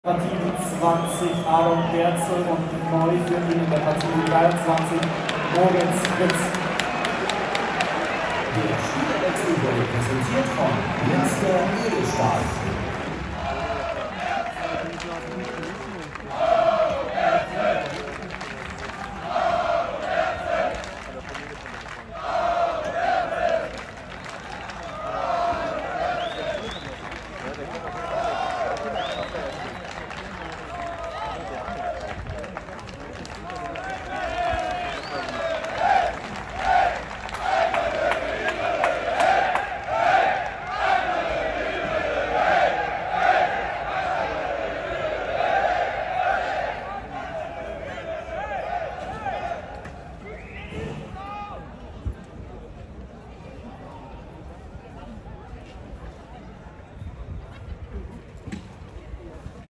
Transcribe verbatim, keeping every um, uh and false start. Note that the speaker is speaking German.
Partie zwanzig Aaron Berzel und neu für ihn in der Partie dreiundzwanzig Moritz Fritz. Der Spielerwechsel wurde präsentiert von Letzter Edelstahl.